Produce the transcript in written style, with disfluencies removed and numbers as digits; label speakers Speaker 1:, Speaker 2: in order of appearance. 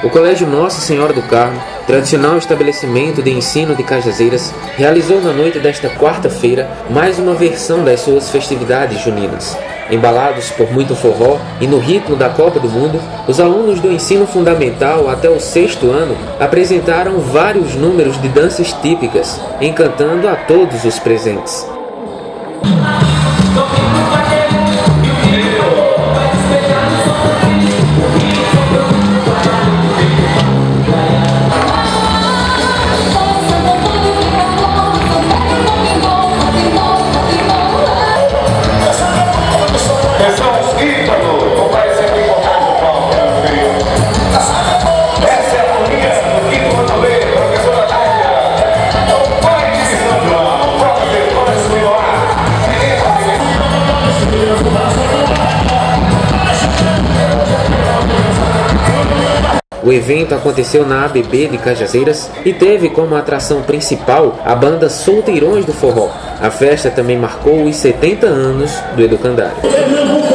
Speaker 1: O Colégio Nossa Senhora do Carmo, tradicional estabelecimento de ensino de Cajazeiras, realizou na noite desta quarta-feira mais uma versão das suas festividades juninas. Embalados por muito forró e no ritmo da Copa do Mundo, os alunos do ensino fundamental até o 6º ano apresentaram vários números de danças típicas, encantando a todos os presentes. O evento aconteceu na ABB de Cajazeiras e teve como atração principal a banda Solteirões do Forró. A festa também marcou os 70 anos do Educandário.